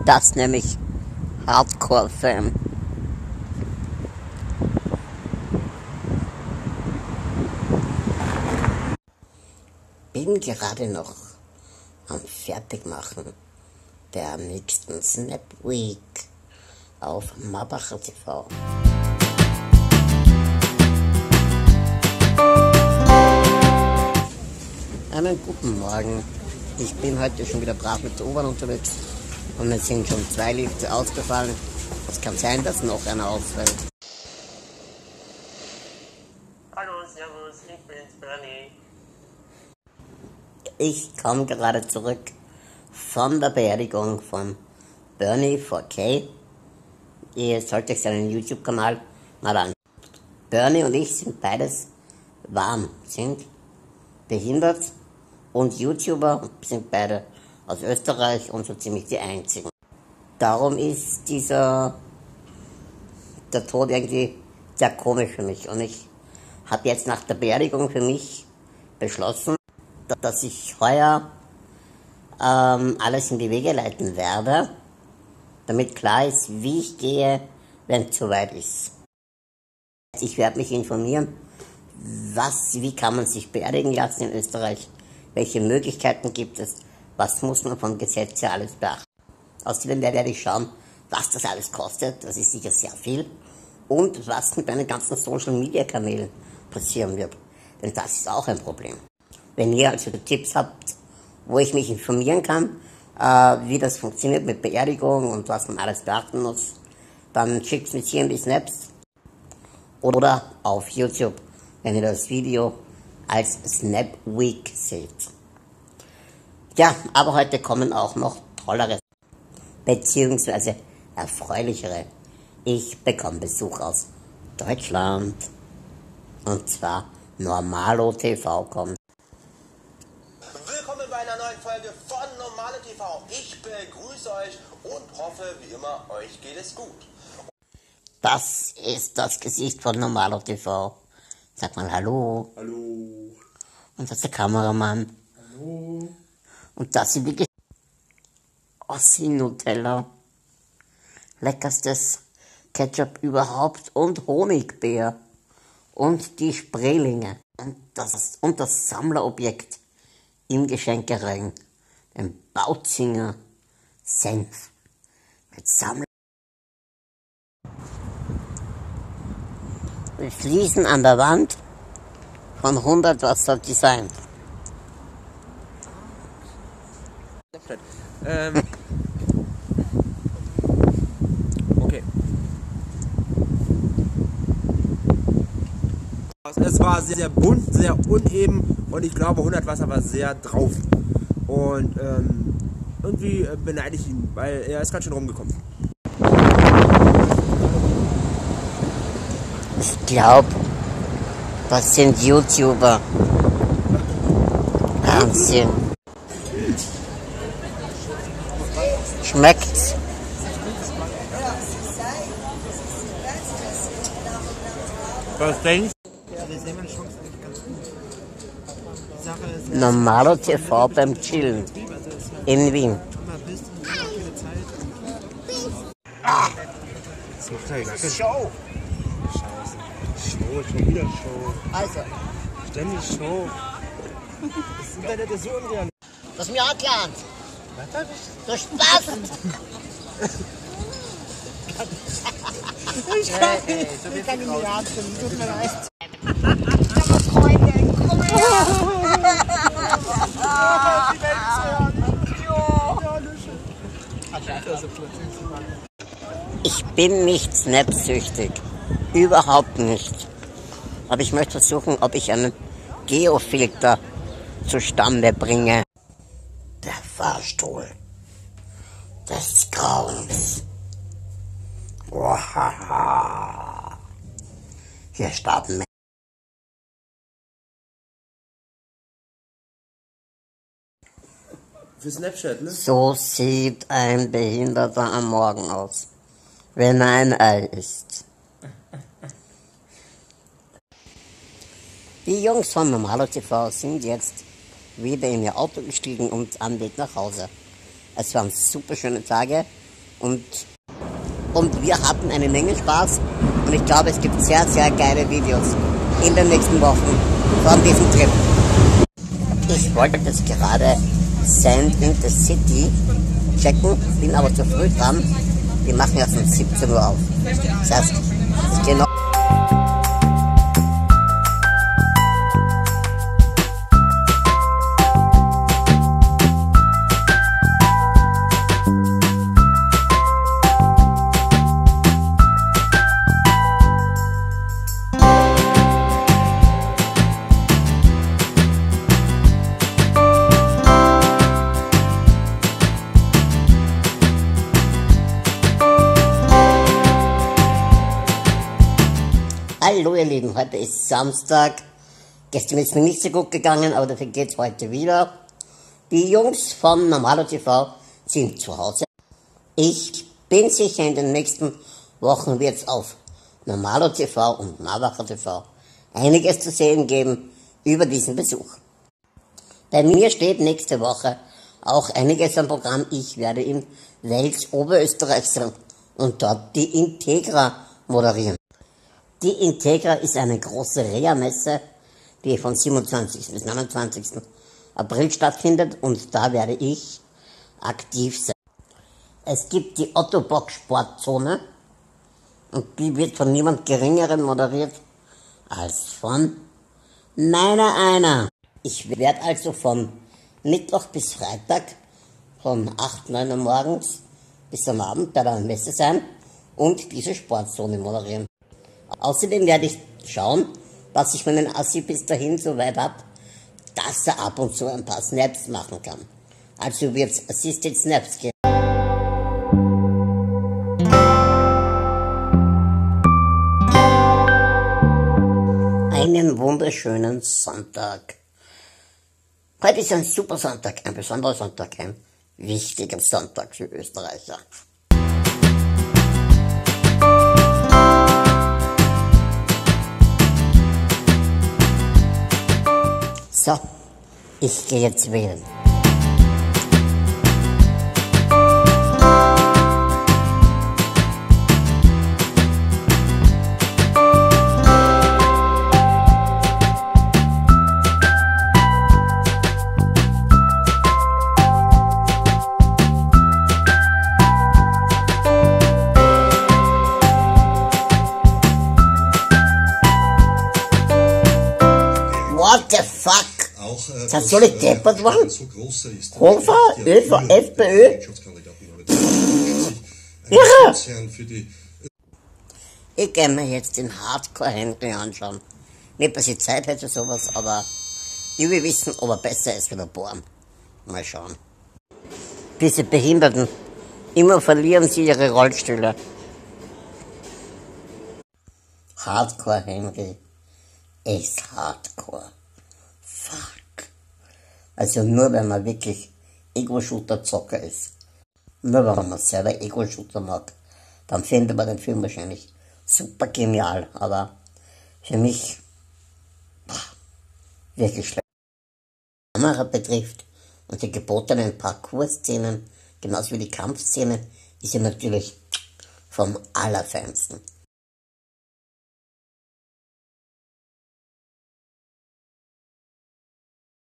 Das nämlich Hardcore-Fan. Bin gerade noch am Fertigmachen der nächsten Snap Week auf Marbacher TV. Einen guten Morgen. Ich bin heute schon wieder brav mit der U-Bahn unterwegs und es sind schon 2 Lifte ausgefallen. Es kann sein, dass noch einer ausfällt. Hallo, servus, ich bin's, Bernie. Ich komme gerade zurück von der Beerdigung von Bernie 4K. Ihr solltet euch seinen YouTube-Kanal mal anschauen. Bernie und ich sind beides sind behindert und YouTuber, sind beide aus Österreich und so ziemlich die einzigen. Darum ist der Tod irgendwie sehr komisch für mich und ich habe jetzt nach der Beerdigung für mich beschlossen, dass ich heuer alles in die Wege leiten werde, damit klar ist, wie ich gehe, wenn es soweit ist. Ich werde mich informieren, wie kann man sich beerdigen lassen in Österreich, welche Möglichkeiten gibt es, was muss man vom Gesetz her alles beachten. Außerdem werde ich schauen, was das alles kostet, das ist sicher sehr viel, und was mit meinen ganzen Social Media Kanälen passieren wird, denn das ist auch ein Problem. Wenn ihr also Tipps habt, wo ich mich informieren kann, wie das funktioniert mit Beerdigung und was man alles beachten muss, dann schickt mir hier in die Snaps oder auf YouTube, wenn ihr das Video als Snap Week seht. Ja, aber heute kommen auch noch tollere beziehungsweise erfreulichere. Ich bekomme Besuch aus Deutschland und zwar Normalo TV kommt. Willkommen bei einer neuen Folge von Normalo TV. Ich begrüße euch und hoffe, wie immer, euch geht es gut. Das ist das Gesicht von Normalo TV. Sag mal Hallo. Hallo. Und das ist der Kameramann. Hallo. Und das sind die Ossi-Nutella. Leckerstes Ketchup überhaupt und Honigbeer. Und die Spreelinge. Und das Sammlerobjekt im Geschenkereien. Den Bautzinger Senf. Mit Sammler. Mit Fliesen an der Wand von 100 Wasser Design. Okay. Es war sehr bunt, sehr uneben und ich glaube 100 Wasser war sehr drauf. Und irgendwie beneide ich ihn, weil er ist ganz schön rumgekommen. Ich glaube, das sind YouTuber. Wahnsinn. Schmeckt's? Was denkst du? Normalo TV beim Chillen. In Wien. Show! Scheiße. Show, schon wieder Show. Also, Ständig Show. Das Internet ist so unreal. das ist mir erklärt. Du Spaß! Ich kann ihn nicht atmen, tut mir leid. Ich bin nicht snapsüchtig. Überhaupt nicht. Aber ich möchte versuchen, ob ich einen Geofilter zustande bringe. Der Fahrstuhl des Grauens. Wahaha. Hier starten Für Snapchat, ne? So sieht ein Behinderter am Morgen aus, wenn er ein Ei isst. Die Jungs von Normalo TV sind jetzt wieder in ihr Auto gestiegen und am Weg nach Hause. Es waren super schöne Tage Und wir hatten eine Menge Spaß und ich glaube, es gibt sehr, sehr geile Videos in den nächsten Wochen von diesem Trip. Ich wollte das gerade Sand in the City checken, bin aber zu früh dran. Die machen erst um 17 Uhr auf. Das heißt, ich gehe noch. Hallo ihr Lieben, heute ist Samstag. Gestern ist mir nicht so gut gegangen, aber dafür geht's heute wieder. Die Jungs von Normalo TV sind zu Hause. Ich bin sicher, in den nächsten Wochen wird es auf Normalo TV und Navacher TV einiges zu sehen geben über diesen Besuch. Bei mir steht nächste Woche auch einiges am Programm. Ich werde in Wels, Oberösterreich sein und dort die Integra moderieren. Die Integra ist eine große Reha-Messe, die von 27. bis 29. April stattfindet und da werde ich aktiv sein. Es gibt die Otto Bock Sportzone und die wird von niemand Geringeren moderiert als von meiner einer. Ich werde also von Mittwoch bis Freitag von 8, 9 Uhr morgens bis am Abend bei der Messe sein und diese Sportzone moderieren. Außerdem werde ich schauen, dass ich meinen Assi bis dahin so weit habe, dass er ab und zu ein paar Snaps machen kann. Also wird es Assisted Snaps geben. Einen wunderschönen Sonntag. Heute ist ein super Sonntag, ein besonderer Sonntag, ein wichtiger Sonntag für Österreicher. So, ich gehe jetzt wählen. What the fuck? Das soll ich deppert machen? Hofer, ÖVP, FPÖ? Irre! Ich gehe mir jetzt den Hardcore-Henry anschauen. Nicht, dass ich Zeit hätte für sowas, aber ich will wissen, ob er besser ist wie der Born. Mal schauen. Diese Behinderten, immer verlieren sie ihre Rollstühle. Hardcore-Henry ist Hardcore. Fuck. Also nur wenn man wirklich Ego-Shooter-Zocker ist. Nur wenn man selber Ego-Shooter mag, dann findet man den Film wahrscheinlich super genial. Aber für mich wirklich schlecht. Was die Kamera betrifft und die gebotenen Parcours-Szenen, genauso wie die Kampfszenen, ist ja natürlich vom Allerfeinsten.